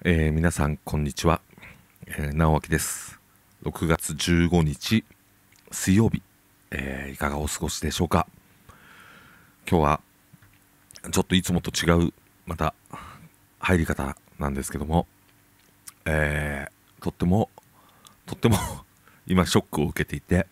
皆さんこんにちは、直脇です。6月15日水曜日、いかがお過ごしでしょうか。今日はちょっといつもと違うまた入り方なんですけども、とっても今ショックを受けていて、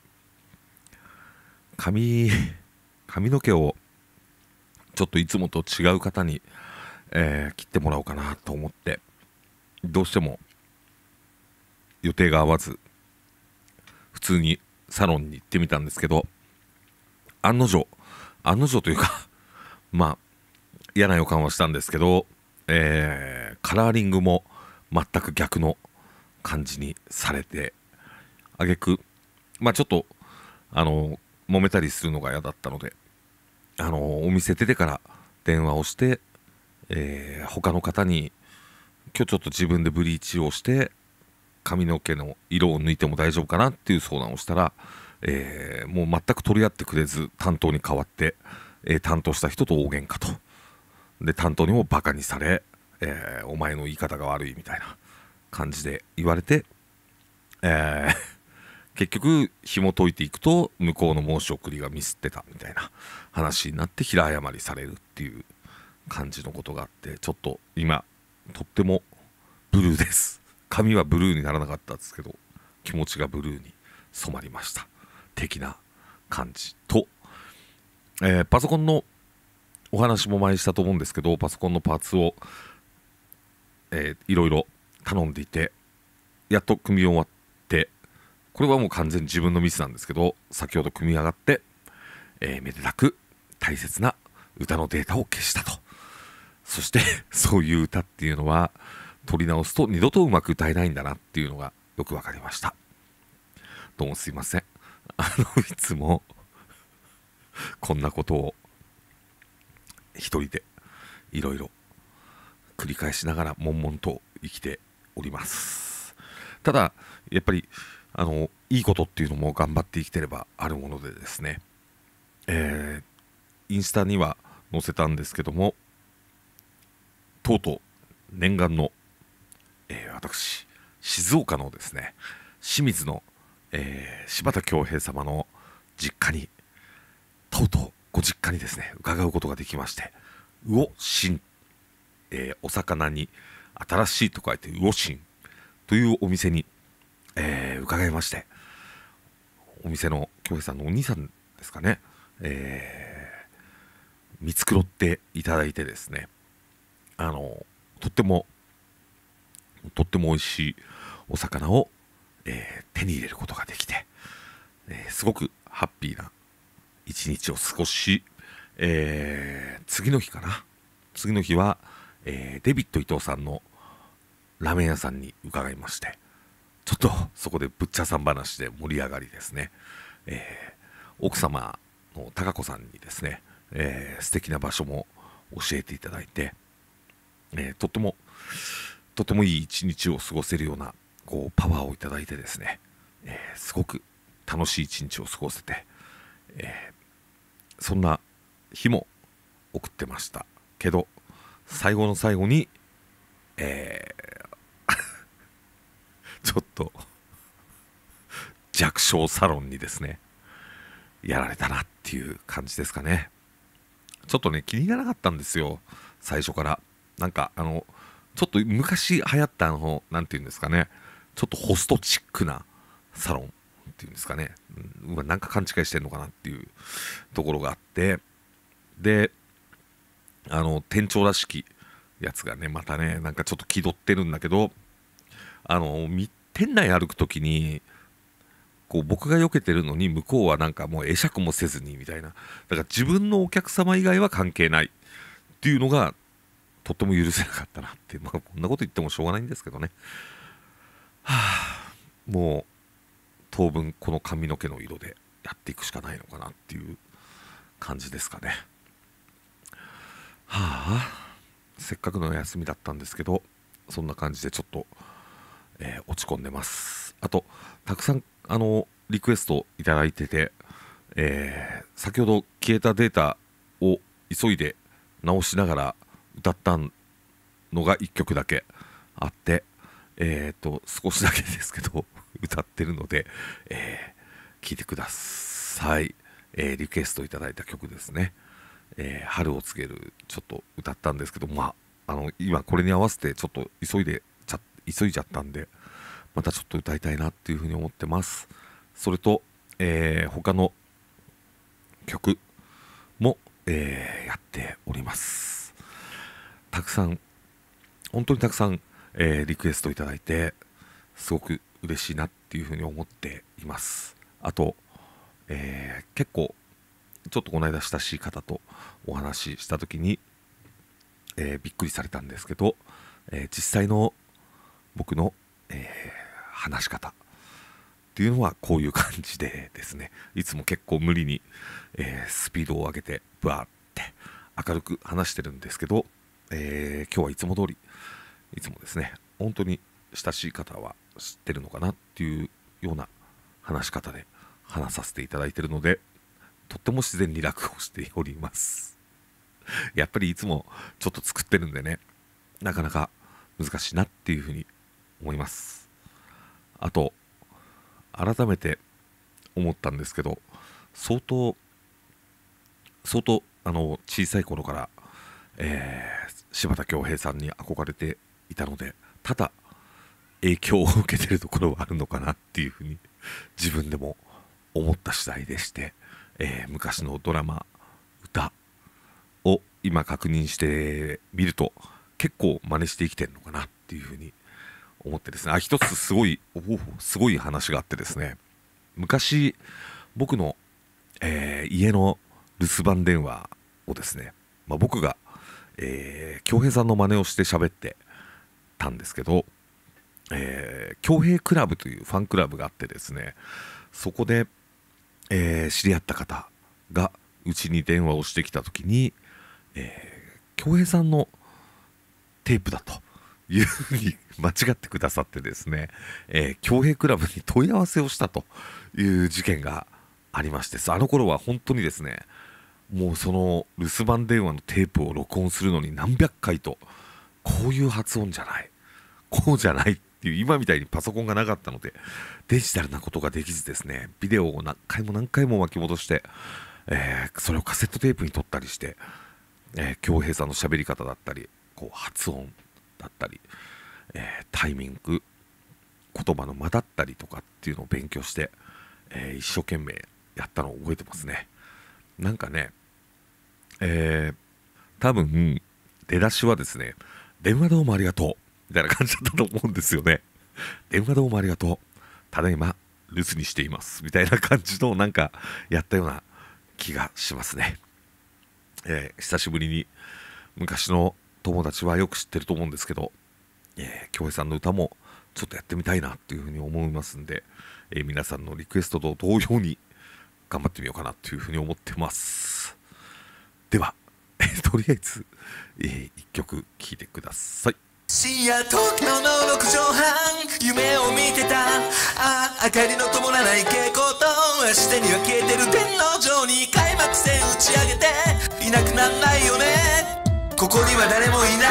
髪の毛をちょっといつもと違う方に、切ってもらおうかなと思って、どうしても予定が合わず普通にサロンに行ってみたんですけど、案の定というかまあ嫌な予感はしたんですけど、カラーリングも全く逆の感じにされて、挙句ちょっと揉めたりするのが嫌だったので、お店出てから電話をして、他の方に今日ちょっと自分でブリーチをして髪の毛の色を抜いても大丈夫かなっていう相談をしたら、もう全く取り合ってくれず担当に代わって、担当した人と大喧嘩と。で担当にもバカにされ、お前の言い方が悪いみたいな感じで言われて、結局紐解いていくと向こうの申し送りがミスってたみたいな話になって平謝りされるっていう感じのことがあって、ちょっと今とってもブルーです。髪はブルーにならなかったんですけど、気持ちがブルーに染まりました的な感じと、パソコンのお話も前にしたと思うんですけど、パソコンのパーツを、いろいろ頼んでいて、やっと組み終わって、これはもう完全に自分のミスなんですけど、先ほど組み上がって、めでたく大切な歌のデータを消したと。そしてそういう歌っていうのは取り直すと二度とうまく歌えないんだなっていうのがよくわかりました。どうもすいません。いつもこんなことを一人でいろいろ繰り返しながら悶々と生きております。ただやっぱりいいことっていうのも頑張って生きてればあるものでですね、インスタには載せたんですけども、とうとう念願の、私静岡のですね清水の、柴田恭平様の実家にとうとうご実家にですね伺うことができまして、魚新、お魚に新しいと書いて魚新というお店に、伺いまして、お店の恭平さんのお兄さんですかね、見繕っていただいてですね、とっても美味しいお魚を、手に入れることができて、すごくハッピーな一日を過ごし、次の日は、デビッド伊藤さんのラーメン屋さんに伺いまして、ちょっとそこでぶっちゃさん話で盛り上がりですね、奥様の貴子さんにですね、素敵な場所も教えていただいて、とってもいい一日を過ごせるようなこうパワーをいただいてですね、すごく楽しい一日を過ごせて、そんな日も送ってましたけど、最後の最後に、ちょっと弱小サロンにですねやられたなっていう感じですかね。ちょっとね気にならなかったんですよ、最初から。なんかちょっと昔流行ったなんていうんですかね、ちょっとホストチックなサロンっていうんですかね、なんか勘違いしてんのかなっていうところがあって、で店長らしきやつがねまたねなんかちょっと気取ってるんだけど、店内歩くときにこう僕が避けてるのに向こうはなんかもう会釈もせずにみたいな、だから自分のお客様以外は関係ないっていうのがとっても許せなかったなって、こんなこと言ってもしょうがないんですけどね。もう当分この髪の毛の色でやっていくしかないのかなっていう感じですかね。せっかくの休みだったんですけど、そんな感じでちょっと、落ち込んでます。あとたくさんリクエストいただいてて、先ほど消えたデータを急いで直しながら歌ったのが1曲だけあって、少しだけですけど歌ってるので、聴いてください。リクエストいただいた曲ですね。春を告げるちょっと歌ったんですけど、今これに合わせてちょっと急いじゃったんで、またちょっと歌いたいなっていうふうに思ってます。それと、他の曲も、やっております。たくさん、本当にたくさん、リクエストいただいてすごく嬉しいなっていうふうに思っています。あと、結構ちょっとこの間親しい方とお話しした時に、びっくりされたんですけど、実際の僕の、話し方っていうのはこういう感じでですね、いつも結構無理に、スピードを上げてバーって明るく話してるんですけど、今日はいつも通り、いつもですね、本当に親しい方は知ってるのかなっていうような話し方で話させていただいているので、とっても自然に落語しております。やっぱりいつもちょっと作ってるんでね、なかなか難しいなっていうふうに思います。あと改めて思ったんですけど、相当小さい頃から、柴田恭平さんに憧れていたので、ただ影響を受けてるところはあるのかなっていうふうに自分でも思った次第でして、昔のドラマ、歌を今確認してみると結構真似して生きてるのかなっていうふうに思ってですね、一つすごい話があってですね、昔僕の、家の留守番電話をですね、僕が恭平さんの真似をして喋ってたんですけど、恭平クラブというファンクラブがあってですね、そこで、知り合った方がうちに電話をしてきた時に、恭平さんのテープだというふうに間違ってくださってですね、恭平クラブに問い合わせをしたという事件がありまして、あの頃は本当にですね、もうその留守番電話のテープを録音するのに何百回と、こういう発音じゃない、こうじゃないっていう、今みたいにパソコンがなかったのでデジタルなことができずですね、ビデオを何回も巻き戻して、それをカセットテープに撮ったりして、恭平さんの喋り方だったり、こう発音だったり、タイミング、言葉の間だったりとかっていうのを勉強して、一生懸命やったのを覚えてますね。なんかね、多分出だしはですね、電話どうもありがとうみたいな感じだったと思うんですよね。電話どうもありがとう、ただいま留守にしていますみたいな感じのなんかやったような気がしますね。久しぶりに昔の友達はよく知ってると思うんですけど、恭平さんの歌もちょっとやってみたいなっていうふうに思いますんで、皆さんのリクエストと同様に頑張ってみようかなというふうに思ってます。では、とりあえず、一曲聴いてください。 深夜東京の6畳半、夢を見てた。明かりの灯らない蛍光灯、明日には消えてる天王城に開幕戦打ち上げていなくなんないよね。ここには誰もいない、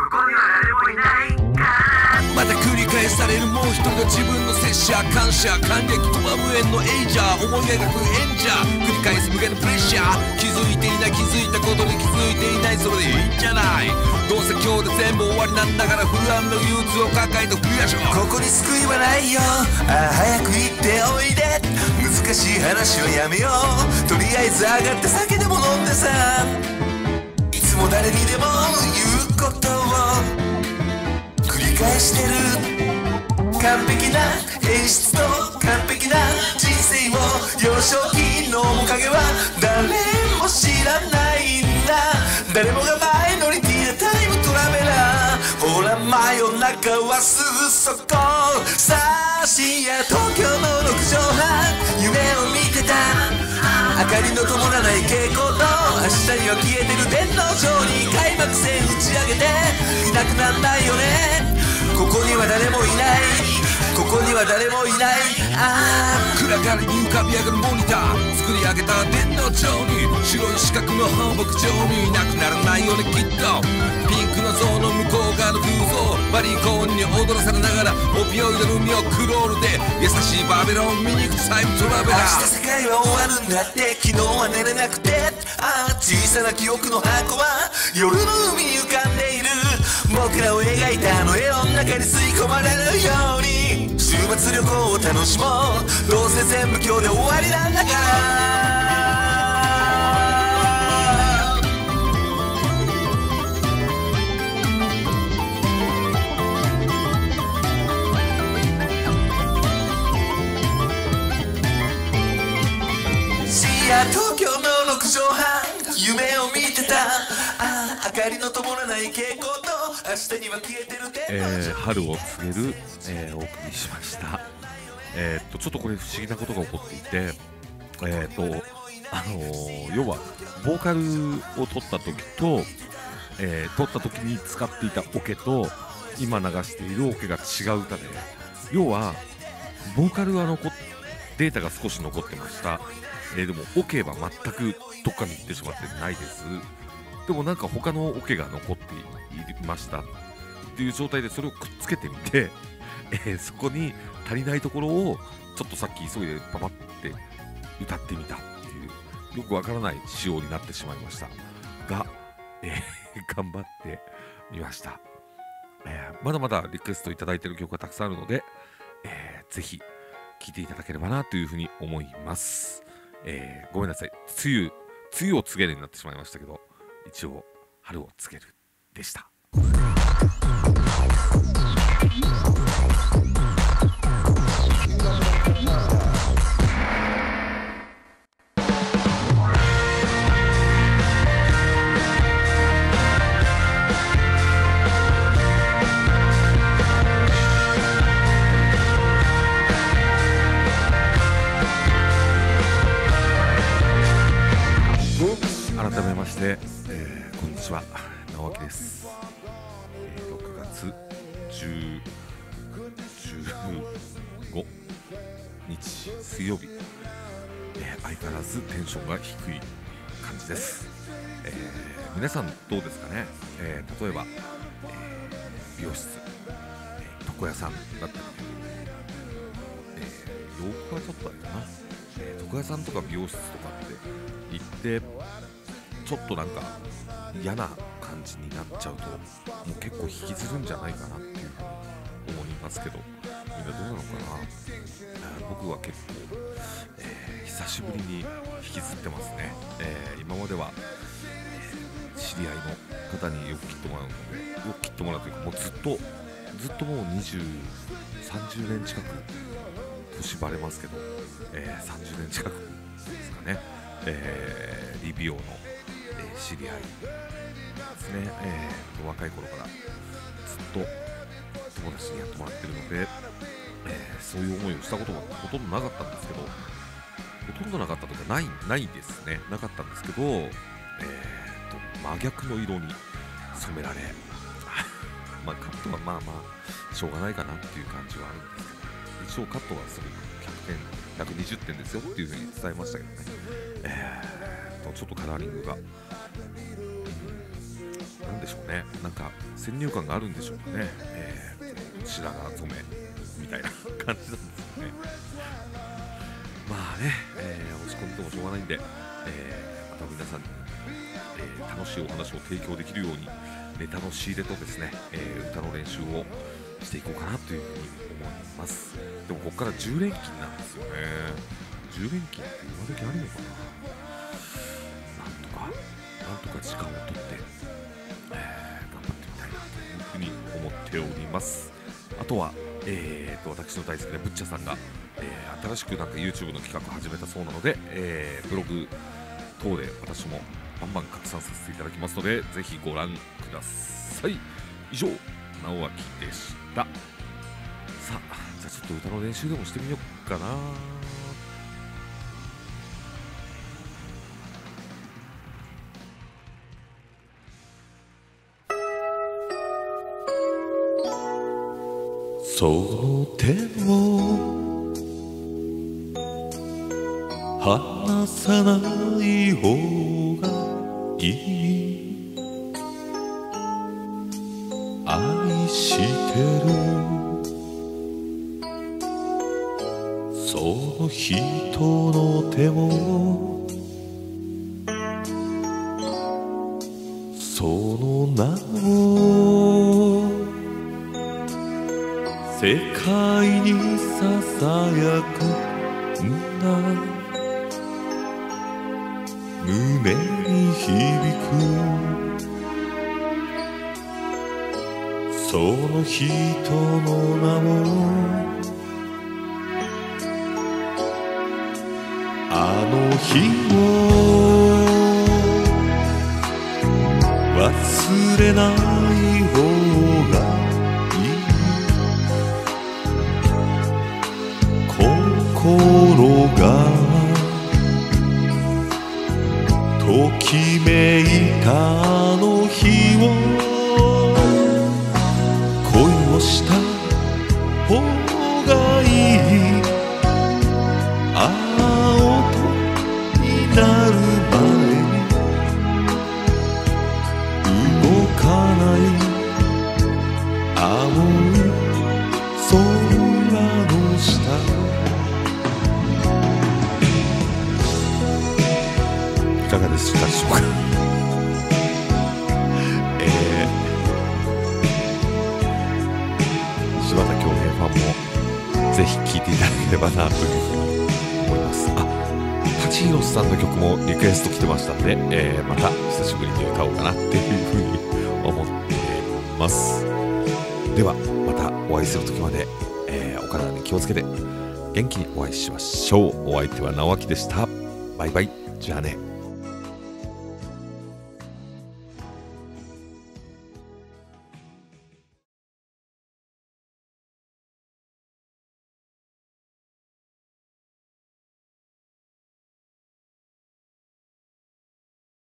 また繰り返されるもう一人の自分の拙者、感謝感激とは無縁のエイジャー、思い描く演者、繰り返す無限のプレッシャー、気づいていない気づいたことに気づいていない、それでいいんじゃない。どうせ今日で全部終わりなんだから、不安の憂鬱を抱えて冬やしょ。ここに救いはないよ、早く行っておいで、難しい話はやめよう、とりあえず上がって酒でも飲んでさ、いつも誰にでも言うことを繰り返してる。完璧な演出と完璧な人生を、幼少期の面影は誰も知らないんだ。誰もがマイノリティなタイムトラベラー、ほら真夜中はすぐそこさあ。深夜東京の6畳半、夢を見てた。明かりの灯らない蛍光灯、明日には消えてる天王城に開幕戦打ち上げていなくなんないよね。ここには誰もいない、ここには誰もいない。暗がりに浮かび上がるモニター、作り上げた電脳上に白い四角の放牧場に、なくならないよねきっと。ピンクの像の向こう側の空想、 バリコーンに踊らされながらオピオイドの海をクロールで優しいバベロン見に行くタイムトラベラー。明日世界は終わるんだって昨日は寝れなくて、ああ小さな記憶の箱は夜の海に浮かんでいる。僕らを描いたあの絵の中に吸い込まれるように週末旅行を楽しもう。どうせ全部今日で終わりなんだから。東京の6畳半夢を見てた、ああ明かりの灯らない蛍光灯明日には消えてる春を告げる、お送りしました。ちょっとこれ不思議なことが起こっていて、要はボーカルを取った時と、取った時に使っていたオケと今流しているオケが違う歌で、要はボーカルはデータが少し残ってました。でもオケは全くどっかに行ってしまってないです。でもなんか他のオケが残っていましたっていう状態でそれをくっつけてみて、そこに足りないところをちょっとさっき急いでパパって歌ってみたっていうよくわからない仕様になってしまいましたが、頑張ってみました。まだまだリクエストいただいている曲がたくさんあるので、ぜひ聴いていただければなというふうに思います。ごめんなさい、梅雨を告げるになってしまいましたけど、一応春を告げるでした。改めまして、こんにちは、直樹です。6月15日水曜日、相変わらずテンションが低い感じです。皆さんどうですかね。例えば、美容室、床屋さんだったり、洋服はちょっとあれかな、床屋さんとか美容室とかって行ってちょっとなんか嫌な感じになっちゃうと、もう結構引きずるんじゃないかなっていうふうに思いますけど、みんなどうなのかな。僕は結構、久しぶりに引きずってますね。今までは、知り合いの方によく切ってもらうので、よく切ってもらうというか、もうずっともう30年近く年バレますけど、30年近くですかね、理美容の知り合いですね。若い頃からずっと友達にやってもらってるので、そういう思いをしたことがほとんどなかったんですけど、ほとんどなかったというかないですね。なかったんですけど、真逆の色に染められまあカットはまあしょうがないかなっていう感じはあるんですけど、一応カットはする100点120点ですよっていうふうに伝えましたけどね。ちょっとカラーリングが、なんでしょうね、なんか先入観があるんでしょうかね。白髪染めみたいな感じなんですよね。まあね、落ち込んでもしょうがないんで、また皆さんに、楽しいお話を提供できるようにネタの仕入れとですね、歌の練習をしていこうかなというふうに思います。でもここから10連勤なんですよね。10連勤って今時あるのかな。なんとか時間をとって、頑張ってみたいなというふうに思っております。あとは、私の大好きなブッチャさんが、新しくなんか YouTube の企画を始めたそうなので、ブログ等で私もバンバン拡散させていただきますので、ぜひご覧ください。以上、直明でした。さあ、じゃあちょっと歌の練習でもしてみようかな。 その手を離さない方がいい。愛してるその人の手もその名も世界にささやくんだ胸に響くその人の名もあの日を忘れない方がいい心がときめいたあの日を恋をした方がいい青とになる前に動かない青い空の下いかがでしたでしょうか柴田恭平ファンもぜひ聴いていただければなというふうに思います。舘ひろしさんの曲もリクエスト来てましたんで、また久しぶりに歌おうかなっていうふうに思ってます。ではまたお会いする時まで、お体に気をつけて元気にお会いしましょう。お相手は直明でした。バイバイ。じゃあね。